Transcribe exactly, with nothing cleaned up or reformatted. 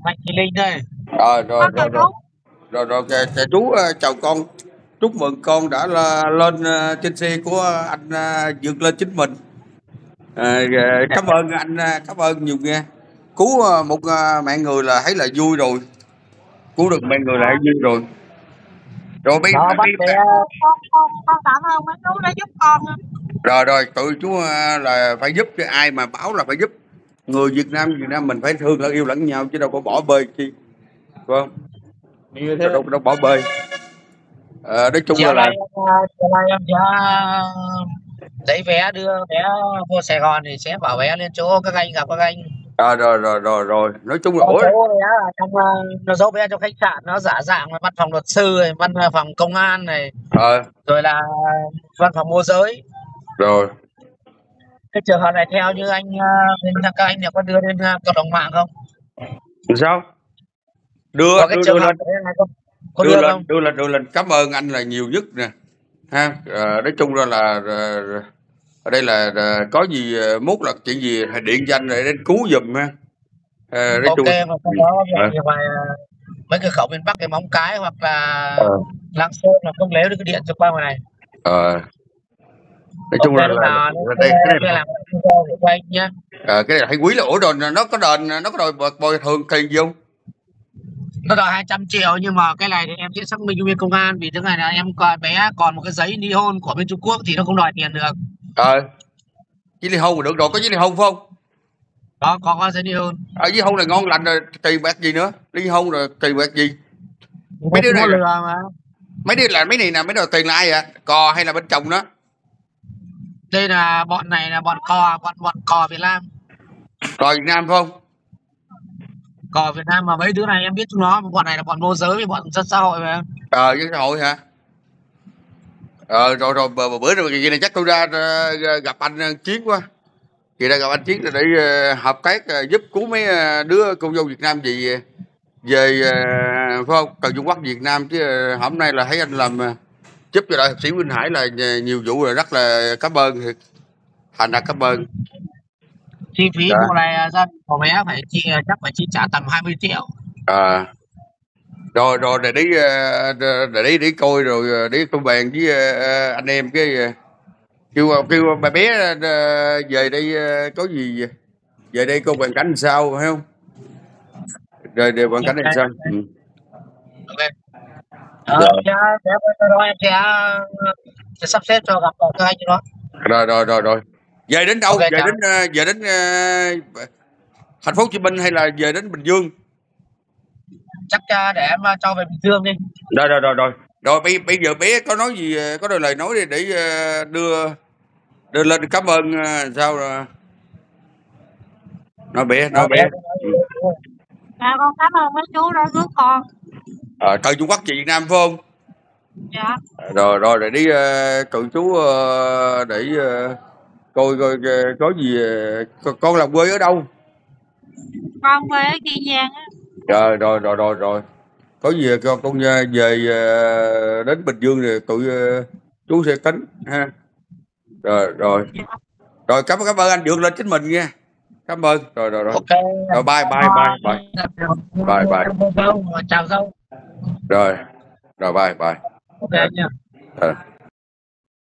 Mạnh Thị Linh đây. Rồi rồi rồi rồi rồi rồi kìa, kìa, chú ờ, chào con, chúc mừng con đã là, lên ờ, trên xe của anh, ờ, vượt lên chính mình. Ờ, ờ, cảm ơn anh, ờ, cảm ơn nhiều nghe. Cứu ờ, một ờ, mạng người là thấy là vui rồi, cứu được mạng người là thấy vui rồi. Rồi bây, Đó bắt bây, bé. Con con con cảm ơn mấy chú đã giúp con. rồi rồi tụi chú ờ, là phải giúp, cho ai mà báo là phải giúp. Người Việt Nam Việt Nam mình phải thương lẫn yêu lẫn nhau chứ đâu có bỏ bê chi, phải không? Như thế. Đâu đâu bỏ bê. Ờ, nói chung là, Chiều là nay chiều nay em sẽ lấy vé đưa bé vô Sài Gòn thì sẽ bảo bé lên chỗ các anh gặp các anh. à, rồi rồi rồi rồi nói chung là Nó ủa. giấu bé ở trong nó giấu bé trong khách sạn, nó giả dạng là văn phòng luật sư này, văn phòng công an này, Ờ rồi là văn phòng môi giới. rồi Cái trường hợp này theo như anh bên các anh này có đưa lên cộng đồng mạng không? sao đưa Có cái đưa trường đưa hợp lên, này có, có đưa đưa không? lên đưa lên đưa lên cảm ơn anh là nhiều nhất nè ha. Ờ, nói chung ra là ờ, ở đây là ờ, có gì ờ, mốt là chuyện gì hãy điện cho anh để đến cứu giùm ha. Ờ, nói Ok, chung mà ừ. trong đó Ờ, thì ngoài mấy cái khẩu miền Bắc, cái Móng Cái hoặc ờ, là Lạng Sơn là không léo được cái điện cho qua ngoài này. ờ, nói chung Ok, ra lúc là, là, nào là đây cái này sẽ là, làm cho của anh nhé. ờ, cái này là hay quý là ủa rồi nó có đền, nó có đòi bồi bồi thường tiền gì không? Nó đòi hai trăm triệu nhưng mà cái này thì em sẽ xác minh với bên công an, vì thứ này là em coi bé còn một cái giấy ly hôn của bên Trung Quốc thì nó không đòi tiền được. Ờ, với ly hôn mà được rồi, có với ly hôn phải không? Đó, có có giấy ly hôn. Ở với hôn là ngon lành rồi, tiền bạc gì nữa, ly hôn rồi tiền bạc gì? Mấy Bé đứa chúng nó này, lừa mà. mấy đứa là mấy này nè, mấy đòi tiền là ai vậy, cò hay là bên chồng đó? Đây là bọn này là bọn cò, bọn bọn cò Việt Nam. Cò Việt Nam phải không? Cò Việt Nam mà mấy đứa này em biết chúng nó, bọn này là bọn môi giới với bọn dân xã hội mà. Ờ với xã hội hả? Ờ rồi rồi bữa, bữa rồi kỳ này chắc tôi ra ờ, gặp anh ờ, Chiến quá, kỳ ra gặp anh Chiến là để ờ, hợp tác ờ, giúp cứu mấy ờ, đứa cô dâu Việt Nam gì ờ, về ờ, phải không, từ Trung Quốc Việt Nam chứ. ờ, hôm nay là thấy anh làm ờ, giúp cho đại học sĩ Vinh Hải là nh- nhiều vụ rồi, rất là cảm ơn thiệt, thành ra cảm ơn. Chi phí Dạ. vụ này dân của bé phải chi, chắc phải chi trả tầm hai mươi triệu. À, rồi rồi để đi ờ, để đi đi coi rồi ờ, để tôi bàn với ờ, anh em cái ờ, kêu kêu bà bé ờ, về đây ờ, có gì về đây coi hoàn cảnh làm sao phải không, rồi để hoàn cảnh làm sao. Ok. Ừ. Ok. Ờ, Rồi. em sẽ sẽ đó em sẽ, sẽ sắp xếp cho gặp các anh đó. rồi rồi rồi rồi về đến đâu, Ok, về chào. đến ờ, về đến ờ, thành phố Hồ Chí Minh hay là về đến Bình Dương? Chắc cha để em cho về Bình Dương đi. Rồi rồi rồi rồi rồi bây, bây giờ bé có nói gì ờ, có đôi lời nói để, để ờ, đưa đưa lên cảm ơn ờ, sao rồi nói bé nói Ờ, bé. bé. Ừ. Dạ con cảm ơn mấy chú đã giúp con. À, từ Trung Quốc về Việt Nam phải không? Dạ. Rồi rồi để đi uh, cậu chú uh, để uh, coi coi uh, có gì uh, con, con làm quê ở đâu? Con về ở Kiên Giang á. Rồi rồi rồi rồi rồi có gì con con uh, về uh, đến Bình Dương rồi tụi uh, chú sẽ tính ha. Rồi rồi rồi cảm cảm ơn anh vượt lên chính mình nha, cảm ơn. Rồi rồi rồi Ok. rồi bye bye bye bye bye bye. Chào dâu. Rồi rồi bye bye. Ok Rồi. nha. Rồi.